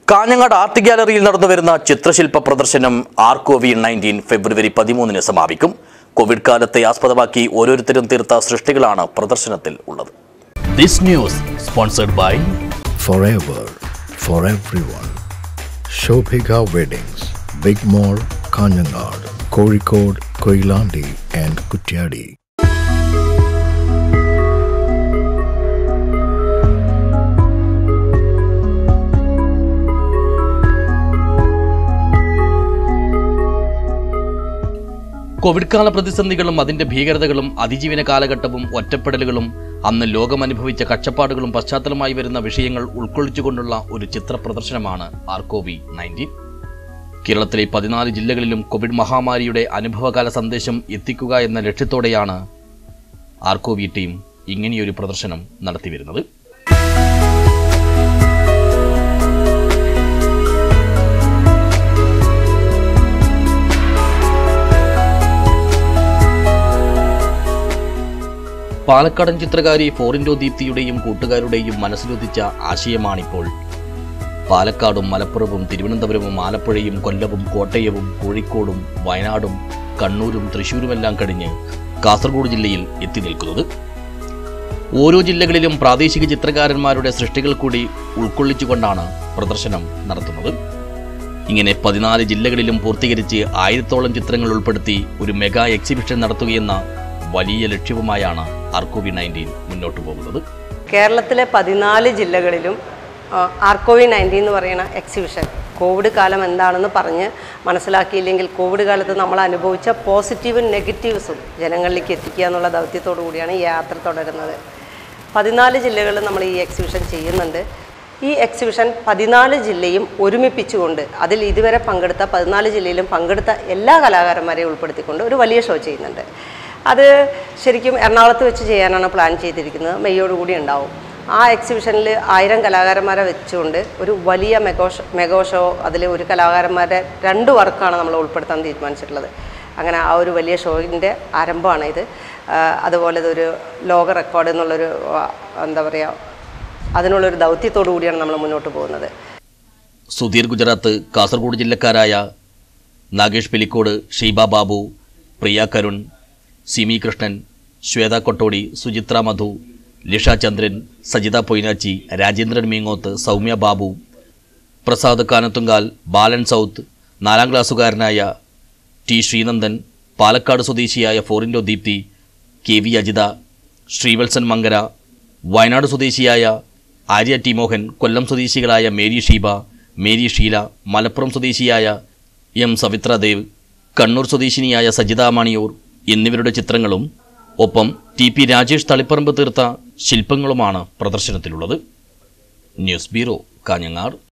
Kanhangad art ഗ്യാലറിയിൽ നടന്നുവരുന്ന ചിത്രശില്പ പ്രദർശനം ARCOV19 ഫെബ്രുവരി 13 സമാപിക്കും. കോവിഡ് കാലത്തെ ആസ്പദമാക്കി ഓരോരുത്തരും തീർത്ത സൃഷ്ടികളാണ് പ്രദർശനത്തിൽ ഉള്ളത്. This news sponsored by Forever for everyone. Shobhika Weddings, Big Mall, Kanjangad, Kozhikode, Koilandi and Kuttiyadi. Covid കാല പ്രതിസന്ധികളും അതിന്റെ ഭീകരതകളും അതിജീവന കാലഘട്ടവും ഒറ്റപ്പെടലുകളും അന്ന് ലോകം അനുഭവിച്ച കഷ്ടപ്പാടുകളും പശ്ചാത്തലമായി വരുന്ന വിഷയങ്ങൾ ഉൾക്കൊള്ളിച്ചുകൊണ്ടുള്ള ഒരു ചിത്ര പ്രദർശനമാണ് ARCOV19. കേരളത്തിലെ 14 ജില്ലകളിലും കോവിഡ് മഹാമാരിയുടെ അനുഭവകാല സന്ദേശം എത്തിക്കുക എന്ന ലക്ഷ്യത്തോടെയാണ് ARCOV ടീം ഇങ്ങനെയൊരു പ്രദർശനം നടത്തിവരുന്നത്. പാലക്കാടൻ ചിത്രകാരി ഫോറിൻഡോ ദീപ്തിയുടെയും കൂട്ടുകാരുടെയും മനസ്സിലുദിച്ച ആശയമാണിപ്പോൾ പാലക്കാടും മലപ്പുറവും തിരുവനന്തപുരവും ആലപ്പുഴയും കൊല്ലവും കോട്ടയവും കോഴിക്കോടും വയനാടും കണ്ണൂരും തൃശ്ശൂരുമെല്ലാം കഴിഞ്ഞ് കാസർഗോഡ് ജില്ലയിൽ എത്തി നിൽക്കുന്നത്. ഓരോ ജില്ലകളിലും പ്രാദേശിക ചിത്രകാരന്മാരുടെ സൃഷ്ടികൾ കൂടി ഉൾക്കൊള്ളിച്ചുകൊണ്ടാണ് പ്രദർശനം നടത്തുന്നത്. ഇങ്ങനെ 14 ജില്ലകളിലും പൂർത്തീകരിച്ച് 1000ഓളം ചിത്രങ്ങൾ ഉൾപ്പെടുത്തി ഒരു മെഗാ എക്സിബിഷൻ നടത്തുകയെന്ന വലിയ ലക്ഷ്യവുമായാണ് ARCOV19 മുന്നോട്ട് പോകുന്നത്. കേരളത്തിലെ 14 ജില്ലകളിലും ARCOV19 എന്ന് പറയുന്ന എക്സിബിഷൻ കോവിഡ് കാലം എന്താണെന്ന് പറഞ്ഞ് മനസ്സിലാക്കിയില്ലെങ്കിൽ കോവിഡ് കാലത്ത് നമ്മൾ അനുഭവിച്ച പോസിറ്റീവും നെഗറ്റീവ്സും ജനങ്ങളിലേക്ക് എത്തിക്കുക എന്നുള്ള ദൗത്യത്തോടു കൂടിയാണ് ഈ യാത്ര തുടരുന്നത്. 14 ജില്ലകളിൽ നമ്മൾ ഈ എക്സിബിഷൻ ചെയ്യുന്നുണ്ട്. ഈ എക്സിബിഷൻ 14 ജില്ലയും ഒരുമിപ്പിച്ചുകൊണ്ട് അതിൽ ഇതുവരെ പങ്കെടുത്ത 14 ജില്ലയിലും പങ്കെടുത്ത എല്ലാ കലാകാരന്മാരെയും ഉൾപ്പെടുത്തിക്കൊണ്ട് ഒരു വലിയ ഷോ ചെയ്യുന്നുണ്ട്. അത് ശരിക്കും എറണാകുളത്ത് വെച്ച് ചെയ്യാനാണ് പ്ലാൻ ചെയ്തിരിക്കുന്നത്. മെയ്യോടുകൂടി ഉണ്ടാവും. ആ എക്സിബിഷനിൽ 1000 കലാകാരന്മാരെ വെച്ചുകൊണ്ട് ഒരു വലിയ മെഗോ ഷോ, അതിൽ ഒരു കലാകാരന്മാരുടെ 2 വർക്കാണ് നമ്മൾ ഉൾപ്പെടുത്താൻ തീരുമാനിച്ചിട്ടുള്ളത്. അങ്ങനെ ആ ഒരു വലിയ ഷോയിൻ്റെ ആരംഭമാണ് ഇത്. അതുപോലെ ഇതൊരു ലോക റെക്കോർഡ് എന്നുള്ളൊരു എന്താ പറയുക, അതിനുള്ളൊരു ദൗത്യത്തോടു കൂടിയാണ് നമ്മൾ മുന്നോട്ട് പോകുന്നത്. സുധീർ ഗുജറാത്ത്, കാസർഗോഡ് ജില്ലക്കാരായ നാഗേഷ് പെലിക്കോട്, ഷീബ ബാബു, പ്രിയ കരുൺ, സിമി കൃഷ്ണൻ, ശ്വേത കൊട്ടോടി, സുചിത്ര മധു, ലിഷ ചന്ദ്രൻ, സജിത പൊയ്നാച്ചി, രാജേന്ദ്രൻ മീങ്ങോത്ത്, സൗമ്യ ബാബു, പ്രസാദ് കാനത്തുങ്കാൽ, ബാലൻ സൗത്ത്, 4ാം ക്ലാസ്സുകാരനായ ടി ശ്രീനന്ദൻ, പാലക്കാട് സ്വദേശിയായ ഫോറിൻഡോ ദീപ്തി, KV അജിത, ശ്രീവത്സൻ മങ്കര, വയനാട് സ്വദേശിയായ ആര്യ ടി മോഹൻ, കൊല്ലം സ്വദേശികളായ മേരി ഷീബ, മേരി ഷീല, മലപ്പുറം സ്വദേശിയായ M സവിത്രദേവ്, കണ്ണൂർ സ്വദേശിനിയായ സജിത മണിയൂർ എന്നിവരുടെ ചിത്രങ്ങളും ഒപ്പം TP രാജേഷ് തളിപ്പറമ്പ് തീർത്ത ശില്പങ്ങളുമാണ് പ്രദർശനത്തിലുള്ളത്. News bureau, Kanhangad.